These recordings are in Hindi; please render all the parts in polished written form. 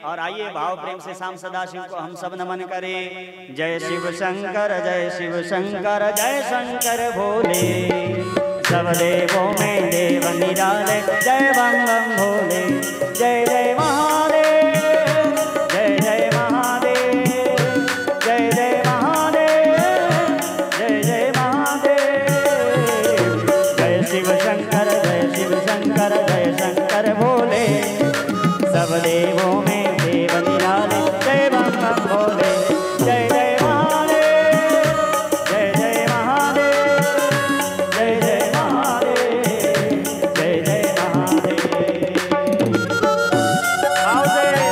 और आइए भाव प्रेम से शाम सदाशिव को हम सब नमन करें। जय शिव शंकर जय शिव शंकर जय शंकर भोले, सब देवों में देव निराले, जय बम बम भोले। जय जय महादेव जय जय महादेव, जय जय महादेव जय जय महादेव। जय शिव शंकर जय शिव शंकर जय शंकर भोले, सब देवों में देव निराले, जय बम बम भोले। जय जय महादेव जय जय महादेव, जय जय महादेव जय जय महादेव। आओ से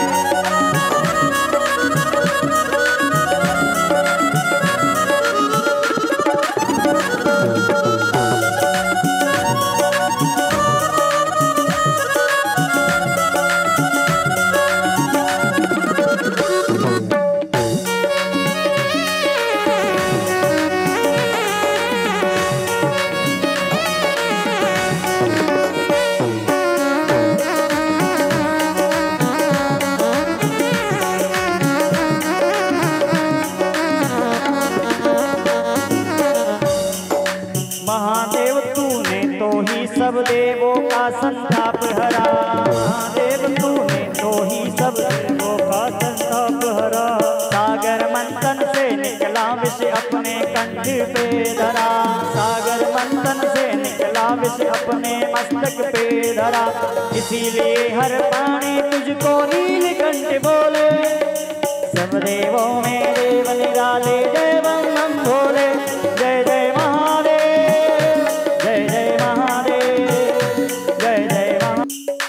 महादेव तूने तो ही सब देवों का संताप हरा, महादेव तूने तो ही सब देवों का संताप हरा। सागर मंथन से निकला विष अपने कंठ पे धरा, सागर मंथन से निकला विष अपने मस्तक पे धरा। इसीलिए हर प्राणी तुझको नीलकंठ बोले, सब देवों में देव निराले, जय बम बम भोले। जय जय महादेव जय जय महादेव, जय जय महादेव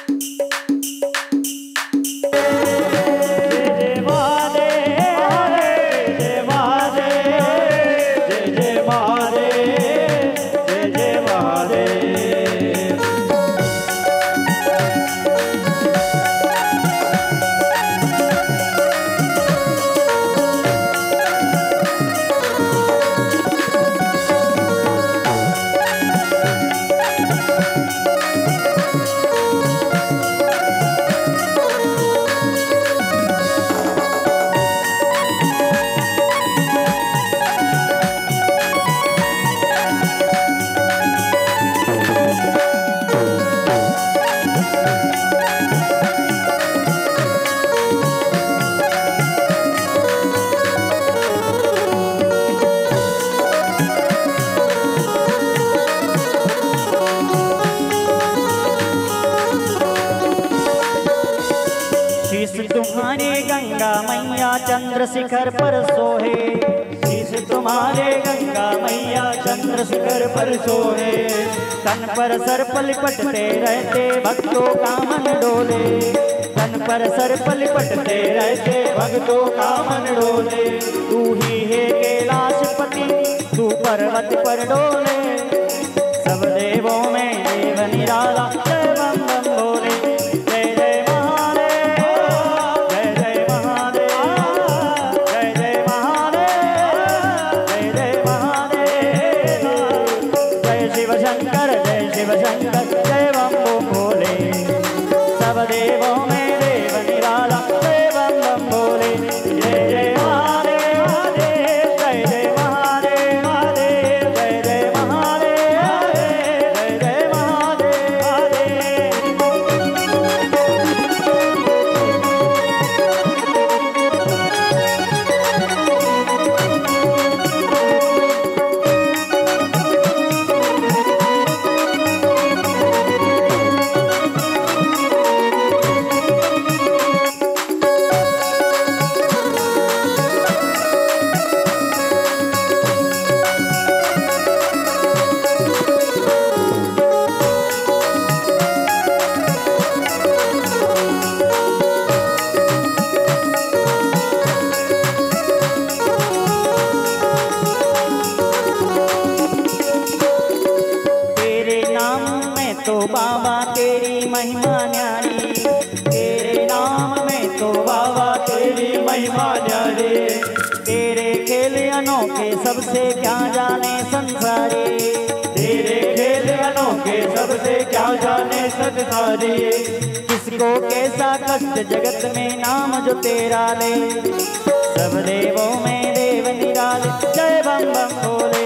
जय महादेव, जय महादेव जय जय महादेव, जय जय महादेव। तुम्हारे गंगा मैया चंद्र शिखर पर सोहे, शीश तुम्हारे गंगा मैया चंद्र शिखर पर सोहे। तन पर सर्प लिपटते रहते भक्तों का मन डोले, तन पर सर्प लिपटते रहते भक्तों का मन डोले। तू ही है कैलाशपति तू पर्वत पर डोले, सब देवों में देव निराला, जय बम बम भोले। जय जय शंकर जय शिव शंकर जय बम बम भोले, सब देवों में देव निराला, जय बम बम भोले। जय जय महादेव महादेव, जय जय महादेव महादेव, जय जय महादेव जय जय महादेव महादेव। तो बाबा तेरी महिमा न्यारी, तेरे नाम में तो बाबा तेरी महिमा न्यारी। तेरे खेल अनोखे सबसे क्या जाने संसारी, तेरे खेल अनोखे सबसे क्या जाने संसारी। हारे। किसको कैसा कष्ट जगत में नाम जो तेरा ले, सब देवों में देव निराले, जय बम बम भोले।